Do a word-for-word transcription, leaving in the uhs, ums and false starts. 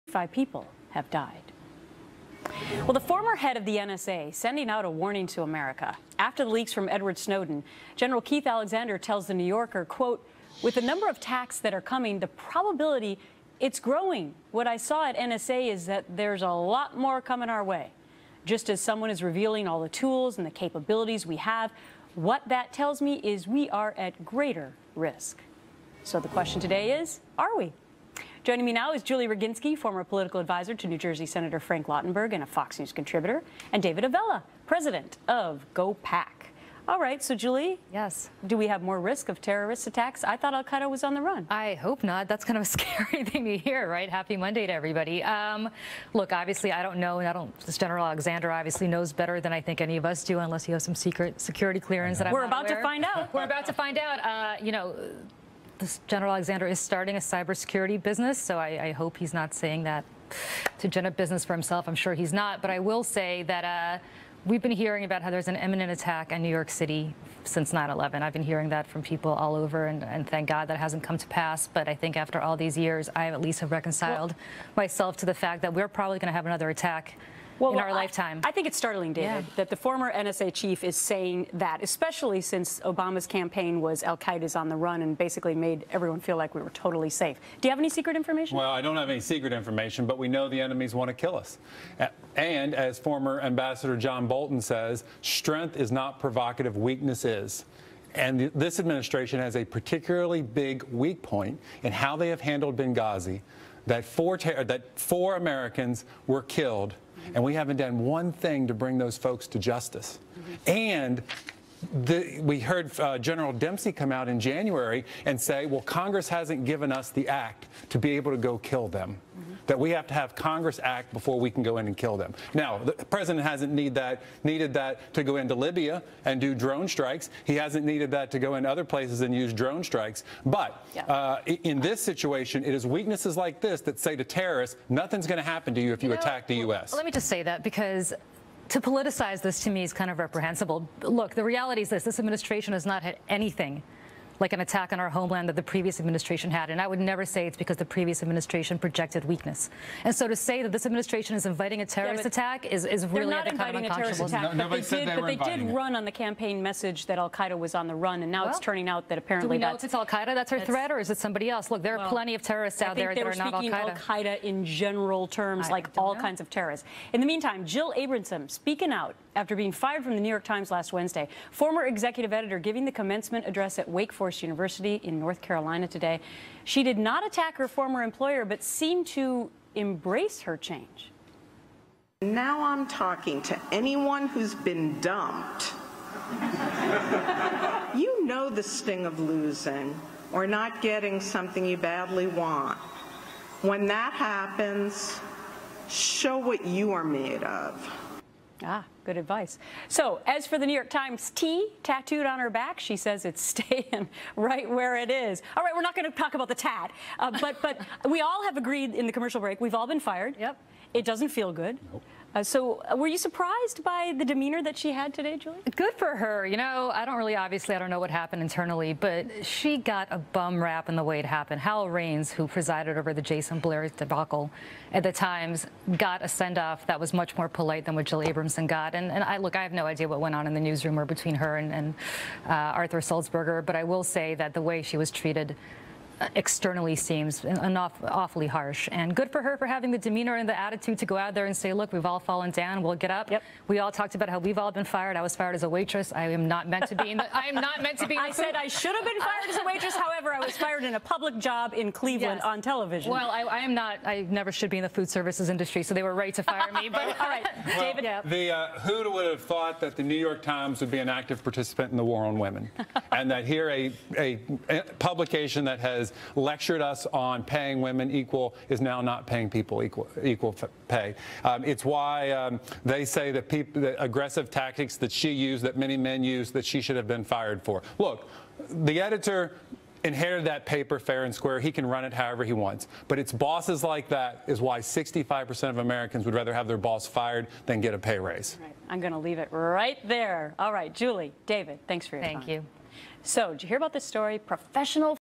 Five people have died. Well, the former head of the N S A sending out a warning to America. After the leaks from Edward Snowden, General Keith Alexander tells the New Yorker, quote, with the number of attacks that are coming, the probability it's growing. What I saw at N S A is that there's a lot more coming our way. Just as someone is revealing all the tools and the capabilities we have, what that tells me is we are at greater risk. So the question today is, are we? Joining me now is Julie Roginski, former political advisor to New Jersey Senator Frank Lautenberg and a Fox News contributor, and David Avella, president of GoPac. All right, so Julie, yes, do we have more risk of terrorist attacks? I thought Al-Qaeda was on the run. I hope not. That's kind of a scary thing to hear, right? Happy Monday to everybody. Um, look, obviously, I don't know, and I don't. This General Alexander obviously knows better than I think any of us do, unless you have some secret security clearance that I'm We're not about aware. to find out. We're about to find out. Uh, you know. This General Alexander is starting a cybersecurity business, so I, I hope he's not saying that to gen up business for himself. I'm sure he's not, but I will say that uh, we've been hearing about how there's an imminent attack on New York City since nine eleven. I've been hearing that from people all over, and, and thank God that hasn't come to pass. But I think after all these years, I at least have reconciled well, myself to the fact that we're probably going to have another attack Well, in our well, lifetime. I, I think it's startling, David, yeah. that the former N S A chief is saying that, especially since Obama's campaign was Al-Qaeda's on the run and basically made everyone feel like we were totally safe. Do you have any secret information? Well, I don't have any secret information, but we know the enemies want to kill us. And as former Ambassador John Bolton says, strength is not provocative, weakness is. And this administration has a particularly big weak point in how they have handled Benghazi, that four, that four Americans were killed, and we haven't done one thing to bring those folks to justice. Mm-hmm. And the, we heard uh, General Dempsey come out in January and say, well, Congress hasn't given us the act to be able to go kill them. Mm-hmm. That we have to have Congress act before we can go in and kill them. Now, the president hasn't need that, needed that to go into Libya and do drone strikes. He hasn't needed that to go in other places and use drone strikes. But yeah. uh, in this situation, it is weaknesses like this that say to terrorists, nothing's going to happen to you if you, you know, attack the U S Let me just say that, because to politicize this, to me, is kind of reprehensible. Look, the reality is this. This administration has not had anything like an attack on our homeland that the previous administration had. And I would never say it's because the previous administration projected weakness. And so to say that this administration is inviting a terrorist yeah, attack is, is really, I think, kind of unconscionable. Attack, no, but they did, they, but they did run on the campaign message that Al-Qaeda was on the run, and now well, it's turning out that apparently do we know if it's Al-Qaeda that's our threat, or is it somebody else? Look, there are well, plenty of terrorists out there that are not Al-Qaeda. Al-Qaeda in general terms, I, like I all know. kinds of terrorists. In the meantime, Jill Abramson speaking out after being fired from the New York Times last Wednesday. Former executive editor giving the commencement address at Wake Forest University in North Carolina today. She did not attack her former employer, but seemed to embrace her change. Now I'm talking to anyone who's been dumped. You know the sting of losing or not getting something you badly want. When that happens, show what you are made of. Ah, good advice. So, as for the New York Times T tattooed on her back, she says it's staying right where it is. All right, we're not going to talk about the tat, uh, but but we all have agreed in the commercial break. We've all been fired. Yep. It doesn't feel good. Nope. Uh, so, uh, were you surprised by the demeanor that she had today, Julie? Good for her. You know, I don't really, obviously, I don't know what happened internally, but she got a bum rap in the way it happened. Hal Raines, who presided over the Jason Blair debacle at the Times, got a send-off that was much more polite than what Jill Abramson got. And, and I look, I have no idea what went on in the newsroom or between her and, and uh, Arthur Sulzberger, but I will say that the way she was treated externally seems an awful, awfully harsh. And good for her for having the demeanor and the attitude to go out there and say, look, we've all fallen down, we'll get up. Yep. We all talked about how we've all been fired. I was fired as a waitress. I am not meant to be in the, I am not meant to be in the I said I should have been fired as a waitress. However, I was fired in a public job in Cleveland yes. on television. Well, I, I am not, I never should be in the food services industry, so they were right to fire me. But all right, well, David. Yeah. The, uh, who would have thought that the New York Times would be an active participant in the war on women? And that here a, a, a publication that has lectured us on paying women equal is now not paying people equal equal pay. Um, it's why um, they say that people, the aggressive tactics that she used, that many men use, that she should have been fired for. Look, the editor inherited that paper fair and square. He can run it however he wants. But it's bosses like that is why sixty-five percent of Americans would rather have their boss fired than get a pay raise. Right. I'm going to leave it right there. All right, Julie, David, thanks for your Thank time. Thank you. So, did you hear about this story? Professional